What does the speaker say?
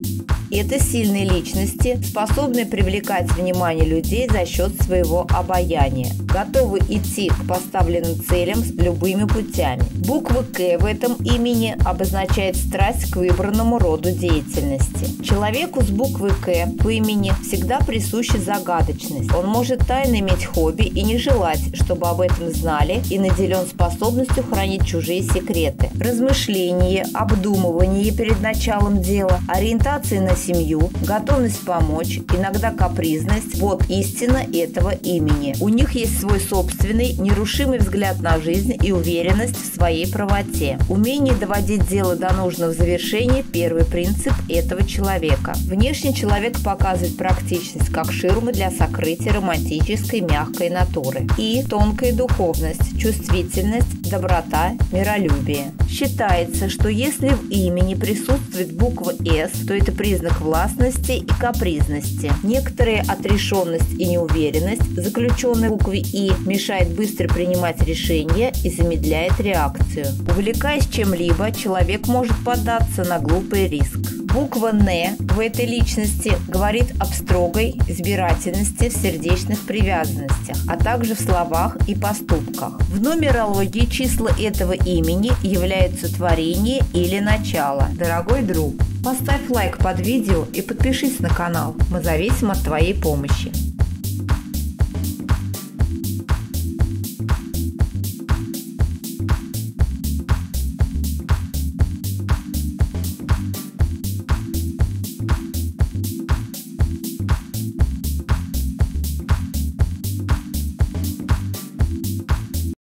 Это сильные личности, способные привлекать внимание людей за счет своего обаяния, готовы идти к поставленным целям с любыми путями. Буква «К» в этом имени обозначает страсть к выбранному роду деятельности. Человеку с буквой «К» в имени всегда присуща загадочность. Он может тайно иметь хобби и не желать, чтобы об этом знали, и наделен способностью хранить чужие секреты. Размышление, обдумывание перед началом дела, ориентация на семью, готовность помочь, иногда капризность – вот истина этого имени. У них есть свой собственный, нерушимый взгляд на жизнь и уверенность в своей правоте. Умение доводить дело до нужного завершения – первый принцип этого человека. Внешне человек показывает практичность как ширмы для сокрытия романтической мягкой натуры. И тонкая духовность, чувствительность, доброта, миролюбие. Считается, что если в имени присутствует буква «С», то это признак властности и капризности. Некоторая отрешенность и неуверенность, заключенная в букве «И», мешает быстро принимать решения и замедляет реакцию. Увлекаясь чем-либо, человек может поддаться на глупый риск. Буква «Н» в этой личности говорит об строгой избирательности в сердечных привязанностях, а также в словах и поступках. В нумерологии числа этого имени являются творение или начало. Дорогой друг, поставь лайк под видео и подпишись на канал. Мы зависим от твоей помощи.